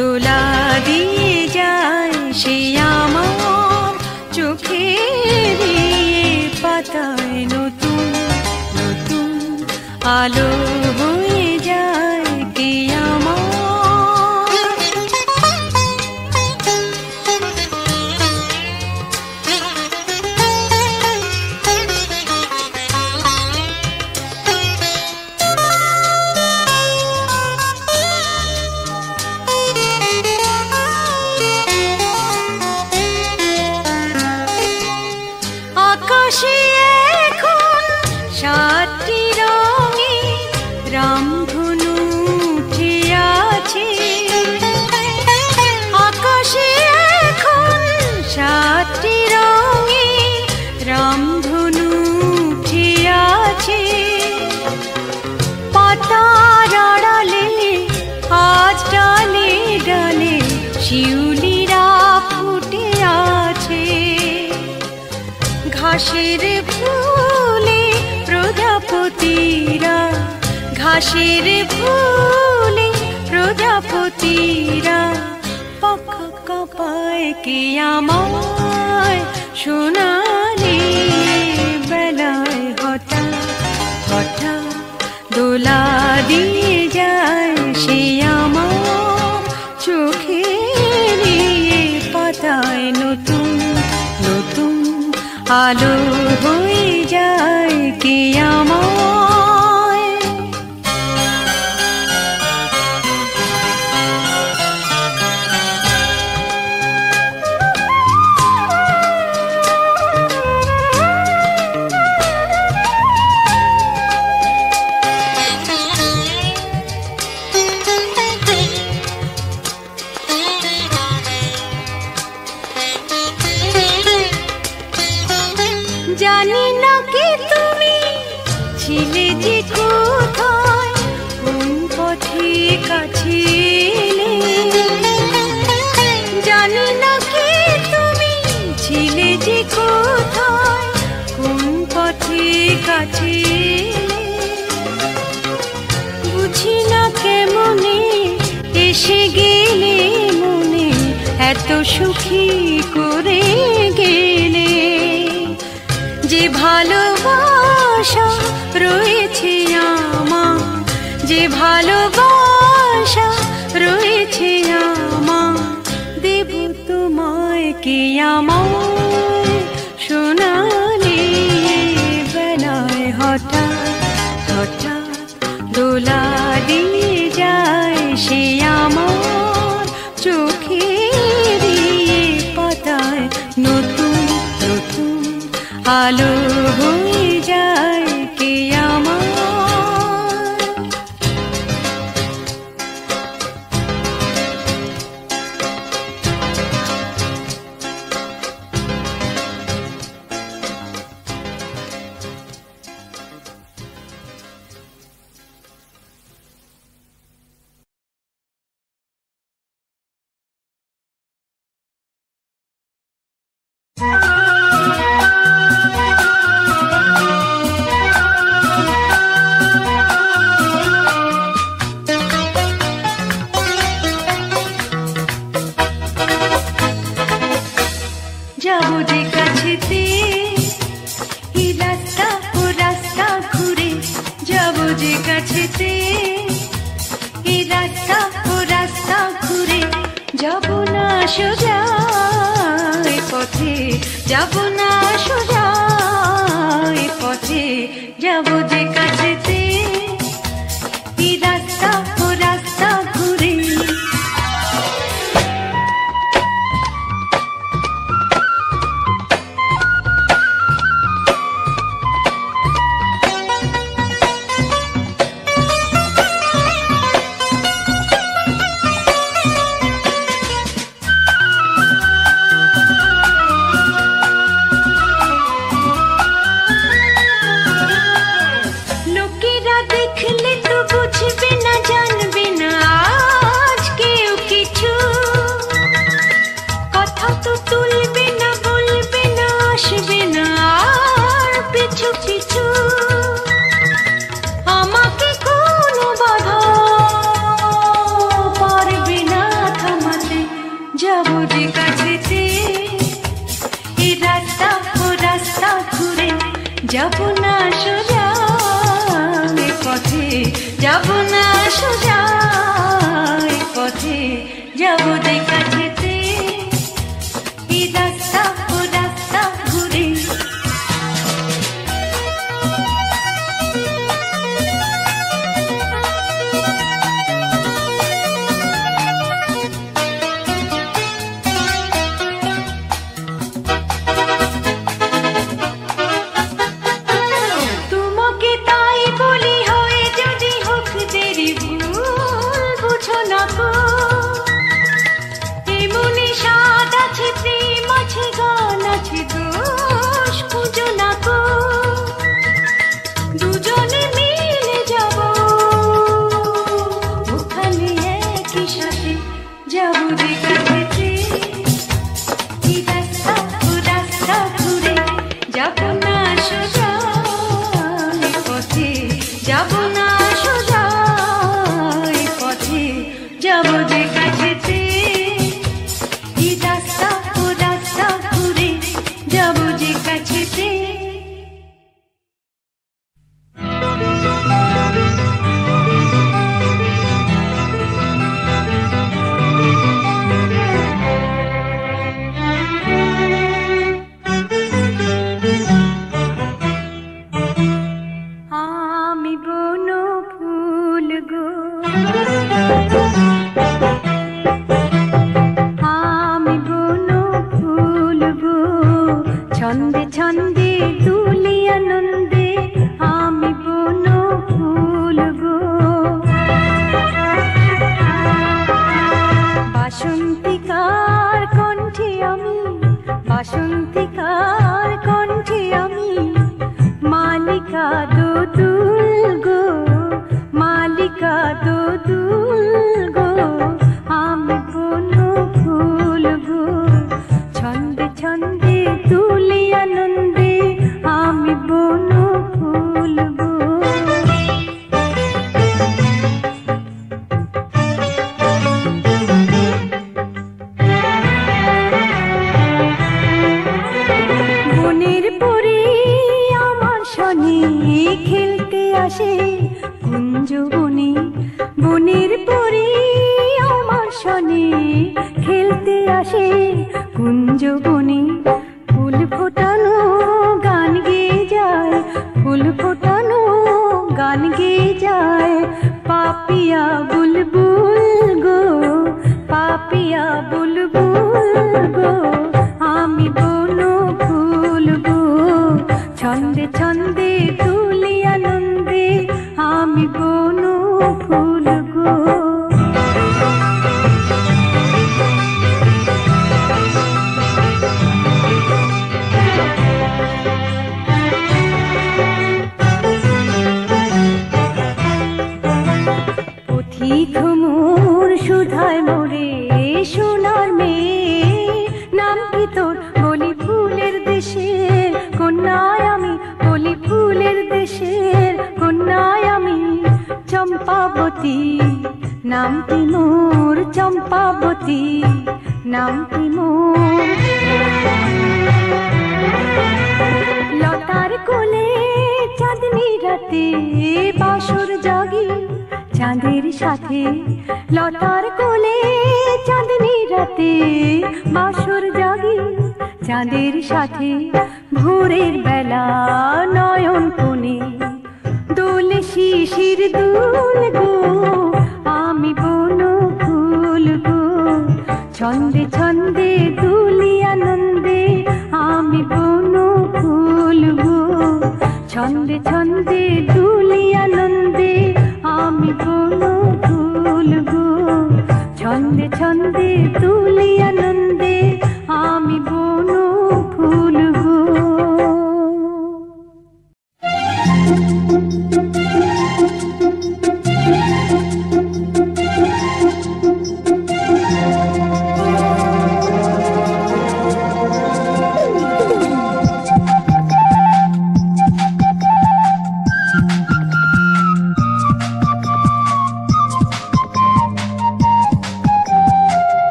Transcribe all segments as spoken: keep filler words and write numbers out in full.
দোলা দিয়ে যায় সে আমার চোখের পাতায় নতুন নতুন আলো হয়ে যায় কে আমার। আকাশে এখন সাতটি রঙে রামধনু উঠে আছে। আকাশে এখন সাতটি রঙে রামধনু উঠে আছে। পাতার আড়ালে আজ ডালে ডালে শিউলিরা ফুটে আছে। ঘাসের ফুলে প্রজাপতিরা ঘাসের ফুলে প্রজাপতিরা পাখা কাঁপায় কে আমায় সোনালি বেলায় হঠাৎ হঠাৎ দোলা দিয়ে যায় সে আমার চোখের পাতায় নতুন নতুন আলো হয়ে যায় কে আমার। জানি না কি তুমি ছিলে যে কোথায় কোন পথে কাছে এলে। জানি না কি তুমি ছিলে যে কোথায় কোন পথে কাছে এলে। বুঝি না কেমনে এসে গেলে মনে এত সুখী করে গেলে। যে ভালোবাসা রয়েছে আমার যে ভালোবাসা রয়েছে আমার দেব তোমায় কে আমায় সোনালি বেলায় হঠাৎ হঠাৎ দোলা দিয়ে যায় সে আমার চোখের পাতায় নতুন নতুন আলো হয়ে যায় কে আমার। যাবো যে কাছেতে এই রাস্তা ও রাস্তা ঘুরে যাবো যে কাছেতে এই রাস্তা ও রাস্তা ঘুরে যাবো না সোজা পথে যাবো না সোজা পথে যাবো যে কাছেতে এই রাস্তা ও রাস্তা ঘুরে। যাব না সোজা এ পথে, যাব না সোজা এ পথে, যাব যে কাছেতে এই রাস্তা ও রাস্তা ঘুরে।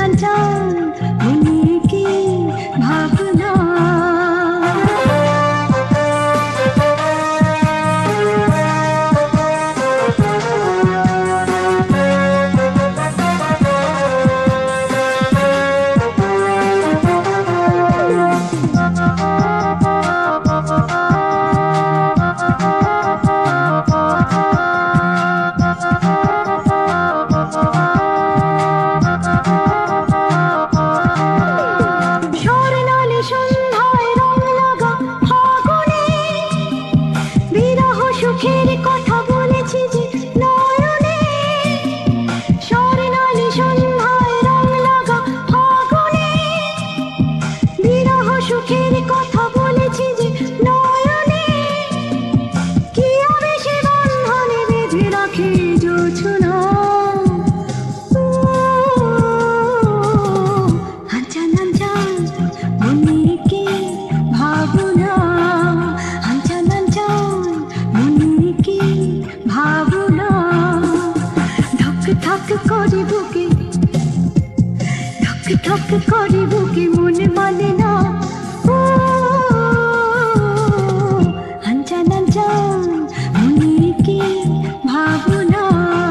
আঞ্চান মনে কি ভাবনা। ঠক করে বুকে মন মানে না ও আঞ্চান আঞ্চান মনে কি ভাবনা।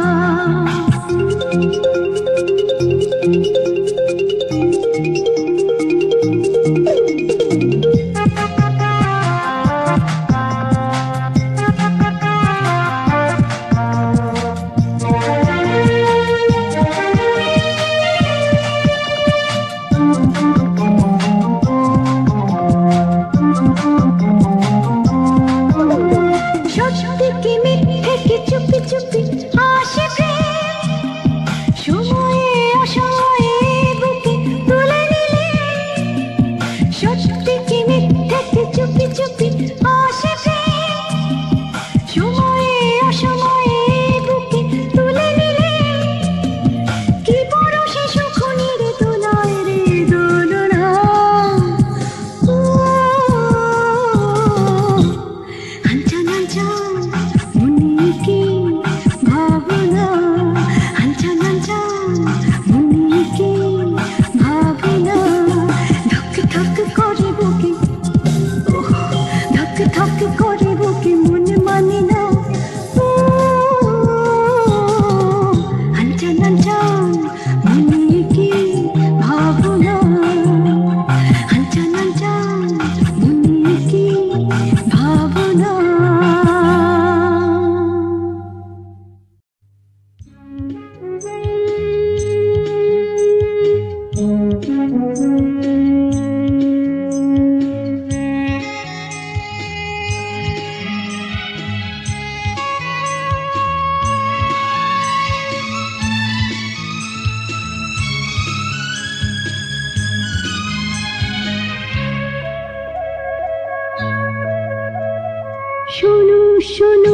শোনো শোনো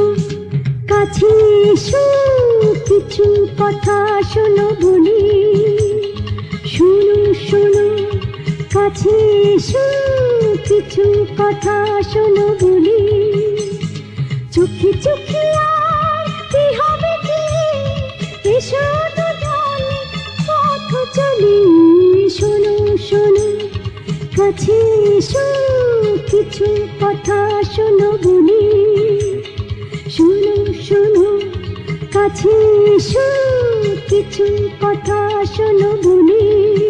কাছে এসো কিছু কথা শোনো বলি। শোনো শোনো কাছে এসো কিছু কথা শোনো বলি। চোখে চোখে আর কি হবে কি এসো দুজনে পথ চলি। শোনো শোনো কাছে এসো কিছু কথা শোনো বলি। শোনো শোনো কাছে এসো কিছু কথা শোনো বলি।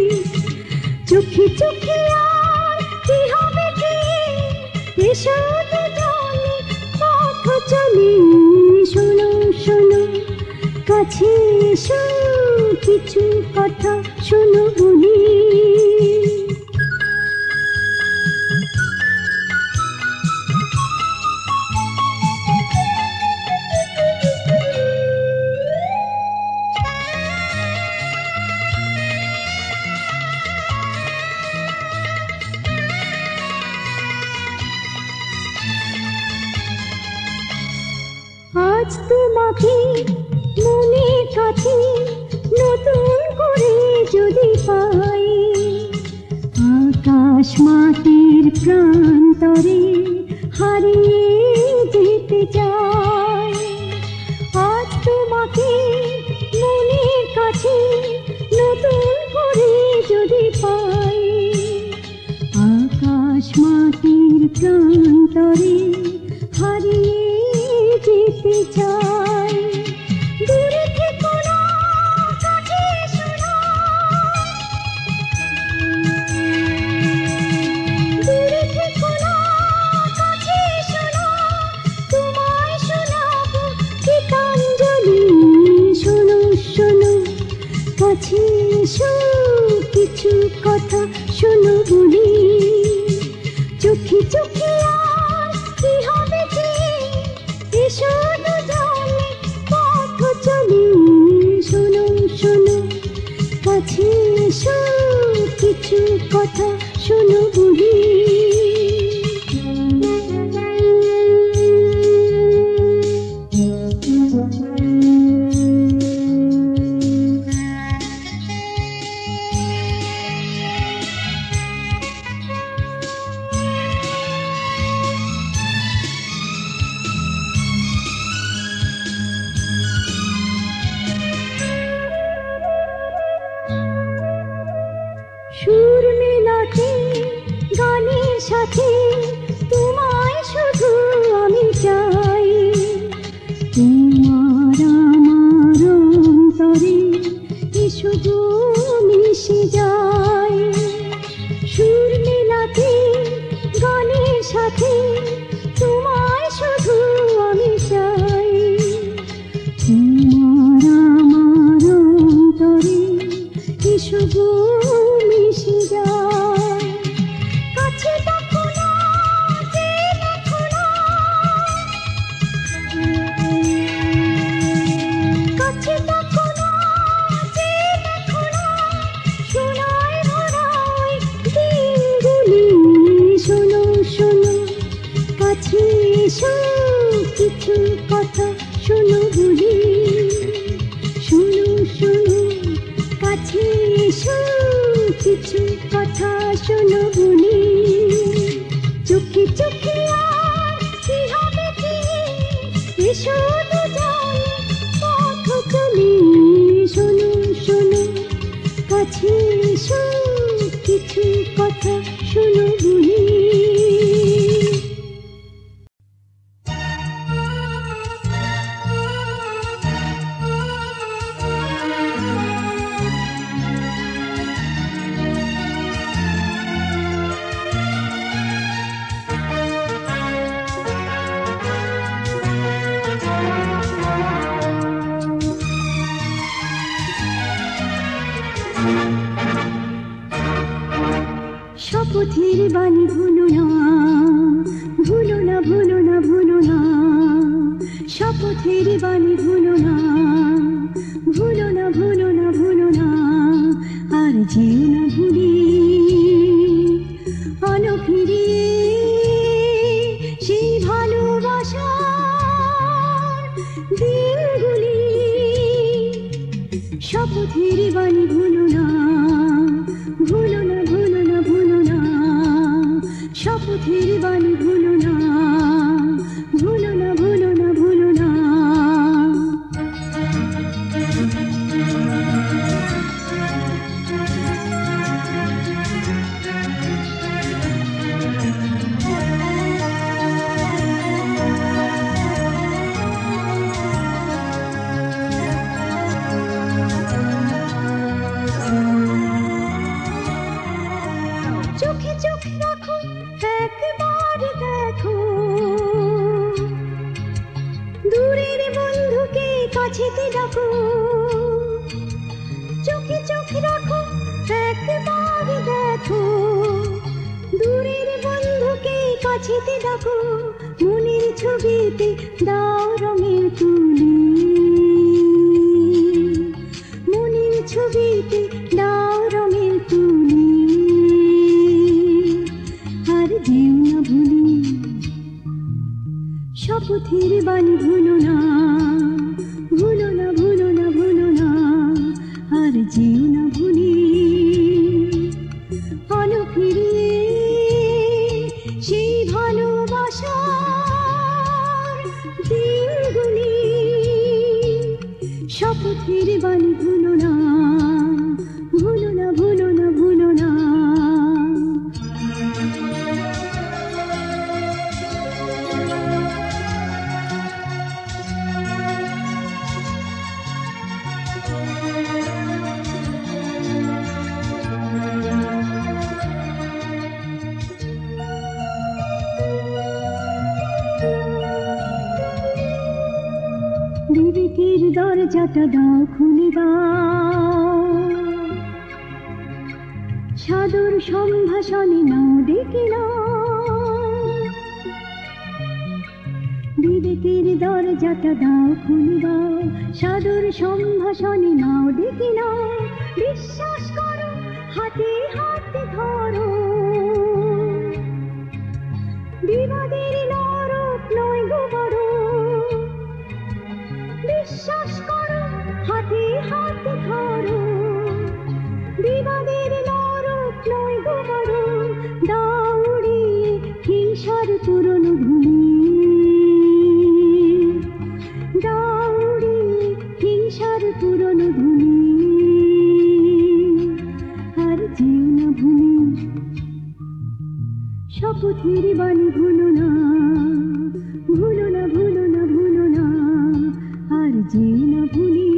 চোখে চোখে আর কি হবে কি এসো দুজনে পথ চলি। শোনো শোনো কাছে এসো কিছু কথা শোনো বলি। আজ তোমাকে মনের কাছে নতুন করে যদি পাই, আকাশ মাটির প্রান্তরে হারিয়ে যেতে চাই। আজ তোমাকে মনের কাছে নতুন করে প্রান্তরে হারিয়ে যেতে চাই। দূরে থেকো না, কাছে এসো না, দূরে থেকো না, কাছে এসো না, তোমায় শোনাবো গীতাঞ্জলি। শোনো শোনো, কাছে এসো, কিছু কথা শোনো বলি। চোখে চোখে আর কি হবে যে, এসো দুজনে পথ চলি। শোনো শোনো, কাছে এসো, কিছু কথা শোনো বলি। সুর মেলাতে গানের সাথে তোমায় শুধু আমি চাই। তোমার আমার অন্তরে এসো গো মিশে যায়। সুর মেলাতে গানের সাথে তোমায় শুধু আমি চাই। তোমার আমার অন্তরে এসো গো মিশে যায়। কাছে দেখো না, যে দেখো না, কাছে দেখো না, যে দেখো না, সোনায় ভরায় দিনগুলি। শোনো শোনো, কাছে এসো, কিছু কথা শোনো বলি। শোনো শোনো, কাছে এসো, কিছু কথা শোনো বলি। চোখে চোখে আর কি হবে যে, এসো দুজনে পথ চলি। শোনো শোনো, কাছে এসো, কিছু কথা শোনো বলি। শপথের বাণী ভুলো না, ভুলো না, ভুলো না, ভুলো না। শপথের বাণী ভুলো না, ভুলো না, ভুলো না, ভুলো না। আর যেও না ভুলি, আলো ফিরিয়ে সেই ভালোবাসার দিনগুলি। শপথের বাণী ভুলো না, ভুলো না, ভুলো না, ভুলো না। শপথের বাণী ভুলো না, ভুলো না, ভুলো না, ভুলো না। চোখে চোখ রাখো, একবার দেখো, দূরের বন্ধুকে কাছেতে ডাকো। চোখে চোখ রাখো, একবার দেখো, দূরের বন্ধুকে কাছেতে ডাকো। মনের ছবিতে দাও রঙের তুলি, মনের ছবিতে দাও রঙের তুলি। আর যেও না ভুলি, শপথের বাণী ভুলো না, ভুলো না, ভুলো না, ভুলো না। আর যেও না ভুলি, আলো ফিরিয়ে সেই ভালোবাসার দিনগুলি। দরজাটা দাও খুলে দাও, সাদর সম্ভাষণে নাও ডেকে নাও, বিবেকের দরজাটা দাও খুলে দাও, সাদর সম্ভাষণে নাও ডেকে নাও। বিশ্বাস করো, হাতে হাতে ধরো, বিবাদের নরক নয় গো বড়। বিশ্বাস করো, হাতে হাতে ধরো, বিবাদের নরক নয় গো বড়। দাউড়ে হিংসার পুরনো ভূমি, দাউড়ে হিংসার পুরনো ভূমি। আর যেও না ভূমি, শপথের বাণী ভুলো না, ভুলো না, ভুলো না, ভুলো না। আর যেও না ভুলি,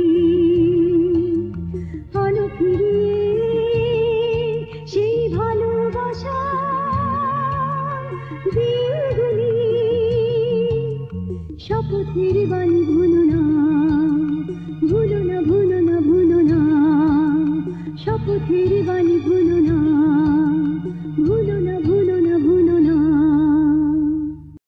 আলো ফিরিয়ে সেই ভালোবাসার দিনগুলি। শপথের বাণী ভুলো না, ভুলো না, ভুলো না, ভুলো না। শপথের বাণী ভুলো